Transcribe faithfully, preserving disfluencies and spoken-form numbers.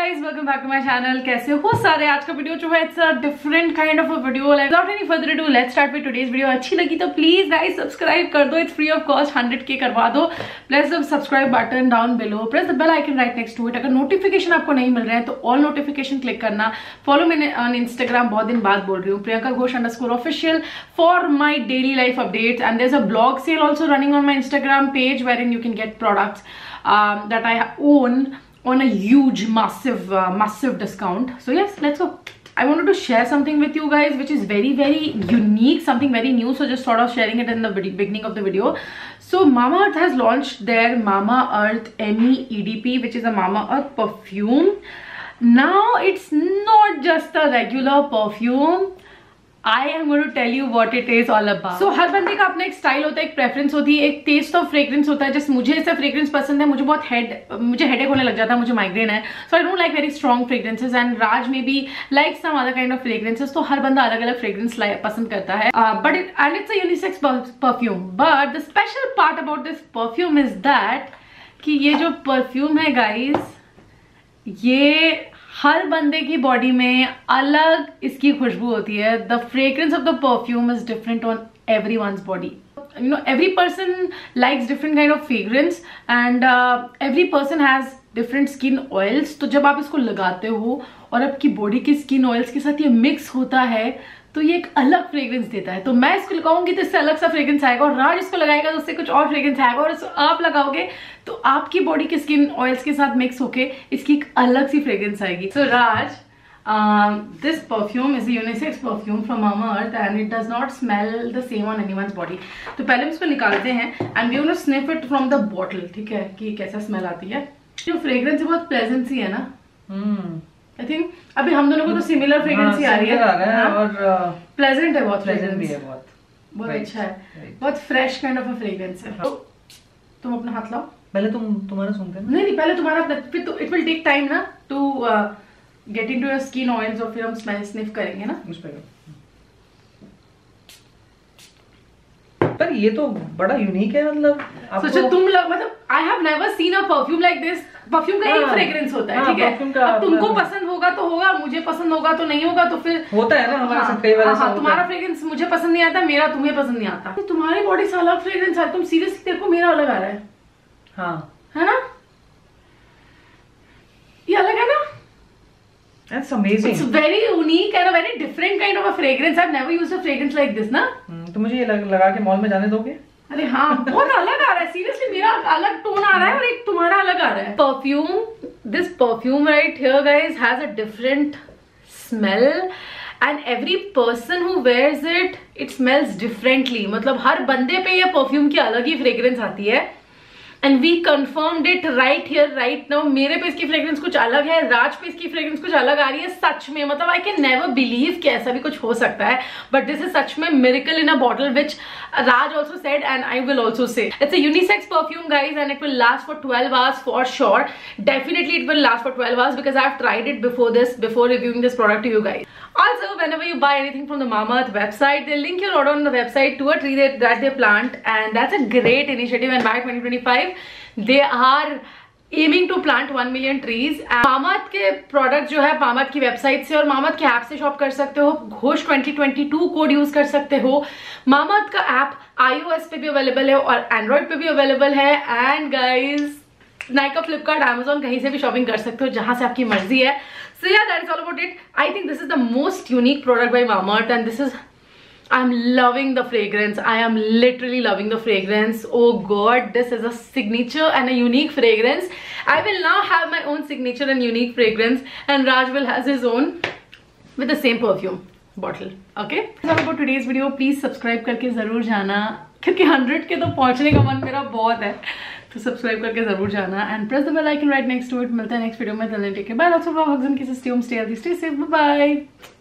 Guys, welcome back to my channel. कैसे हो सारे? आज का वीडियो जो है it's a different kind of a video. Without any further ado let's start with today's video. अच्छी लगी तो प्लीज गाइस सब्सक्राइब कर दो, it's free of cost, hundred के करवा दो। Press the subscribe button down below, press the bell icon right next to it. अगर notification आपको नहीं मिल रहा है तो ऑल नोटिफिकेशन क्लिक करना। फॉलो मैंने ऑन इंस्टाग्राम, बहुत दिन बाद बोल रही हूँ, Priyanka Ghosh underscore official for my daily life updates. And there is a blog sale also running on my Instagram page wherein you can get products um, that I own on a huge massive uh, massive discount. So yes, let's go. I wanted to share something with you guys which is very very unique, something very new, so just sort of sharing it in the beginning of the video. So Mamaearth has launched their Mamaearth M E E D P, which is a Mamaearth perfume. Now it's not just a regular perfume. I am going to tell you what it is all about. So हर बंदे का अपना एक style होता है, एक preference होती है, एक टेस्ट ऑफ फ्रेग्रेंस होता है। जैसे मुझे ऐसा फ्रेग्रेंस पसंद है, मुझे बहुत हेड मुझे हेडेक होने लग जाता है, मुझे माइग्रेन है, so I don't like very strong fragrances. And Raj में भी like some other kind of fragrances. तो हर बंदा अलग अलग फ्रेग्रेंस पसंद करता है, but it and it's a unisex perfume. But the special part about this perfume is that कि ये जो परफ्यूम है गाइज, ये हर बंदे की बॉडी में अलग इसकी खुशबू होती है। The fragrance of the perfume is different on every one's body. You know, every person likes different kind of fragrance and every person has different skin oils. तो जब आप इसको लगाते हो और आपकी बॉडी के स्किन ऑयल्स के साथ ये मिक्स होता है तो ये एक अलग फ्रेग्रेंस देता है। तो मैं इसको लगाऊंगी तो इससे अलग सा फ्रेग्रेंस आएगा, और राज इसको लगाएगा तो उससे कुछ और फ्रेग्रेंस आएगा, और इसको आप लगाओगे तो आपकी बॉडी के स्किन ऑयल्स के साथ मिक्स होके इसकी एक अलग सी फ्रेग्रेंस आएगी। So Raj, this perfume is a unisex perfume from Mamaearth and it does not smell the same on anyone's body. तो पहले हम इसको निकालते हैं and we will sniff it from the bottle, ठीक है, कि कैसा स्मेल आती है। जो फ्रेग्रेंस है बहुत प्लेजेंट सी है ना। हम्म आई थिंक अभी हम दोनों को तो सिमिलर फ्रेग्रेंस ही आ रही है, है और प्लेजेंट है, बहुत प्लेजेंट भी है, बहुत बहुत अच्छा है, बहुत fresh kind of a fragrance है। तो तुम अपना हाथ लाओ, पहले तुम तुम्हारा सूंघते हैं। नहीं नहीं, पहले तुम्हारा, फिर तो इट विल टेक टाइम ना to get into your skin oils, और फिर हम स्मेल स्निफ करेंगे ना उस पे। पर ये तो बड़ा यूनिक है, मतलब सोचो तुम लोग, मतलब I have never seen a perfume like this. Perfume का एक फ्रेग्रेंस होता है, ठीक है, अब तुमको पसंद होगा तो होगा, मुझे पसंद होगा तो नहीं होगा, तो फिर होता है ना हमारे साथ कई बार ऐसा होता है। तुम्हारा फ्रेग्रेंस मुझे पसंद नहीं आता, मेरा तुम्हें पसंद नहीं आता, तुम्हारी बॉडी से अलग फ्रेग्रेंस है, तुम सीरियसली देखो मेरा अलग आ रहा है। हाँ, है ना, ये अलग है ना। That's amazing. It's very unique and a very different kind of a fragrance. I've never used a fragrance like this, ना। तो मुझे ये लग, लगा के मॉल में जाने दोगे? अरे हाँ, बहुत अलग आ रहा है, सीरियसली मेरा अलग टोन आ रहा है और एक तुम्हारा अलग आ रहा है। Perfume, this perfume right here guys has a different smell and every person who wears it it smells differently. मतलब हर बंदे पे ये परफ्यूम की अलग ही फ्रेग्रेंस आती है। And we confirmed it right here right now. मेरे पे इसकी फ्रेग्रेंस कुछ अलग है, राज पे इसकी फ्रेग्रेंस कुछ अलग आ रही है। सच में, मतलब आई कैन नेवर बिलीव कि ऐसा भी कुछ हो सकता है, बट दिस इज सच में miracle in a bottle, which Raj also said and I will also say. It's a unisex perfume guys and it will last for twelve hours for sure. Definitely it will last for twelve hours because I've tried it before this, before reviewing this product to you guys. Also, whenever you buy anything from the Mamaearth website, they'll link your order on the website to a tree that, that they plant, and that's a great initiative. And by twenty twenty-five, they are aiming to plant one million trees. Mamaearth के product जो है Mamaearth की website से और Mamaearth के app से shop कर सकते हो। Ghosh twenty twenty two code use कर सकते हो। Mamaearth का ऐप आईओएस पे भी अवेलेबल है और एंड्रॉइड पे भी अवेलेबल है। And guys, Nykaa, Flipkart, Amazon, कहीं से भी शॉपिंग कर सकते हो, जहां से आपकी मर्जी है। So yeah that is all about it. I think this is the most unique product by Mamaearth and this is, I'm loving the fragrance. I am literally loving the fragrance. Oh god, this is a signature and a unique fragrance. I will now have my own signature and unique fragrance, and Raj will has his own with the same perfume bottle. Okay, so about today's video, please subscribe करके जरूर जाना, क्योंकि hundred के तो पहुंचने का मन मेरा बहुत है। तो सब्सक्राइब करके जरूर जाना and press the bell icon right next to it. मिलता है नेक्स्ट वीडियो में, take care, bye, lots of love, hugs and kisses, stay home, stay healthy, stay safe, bye bye.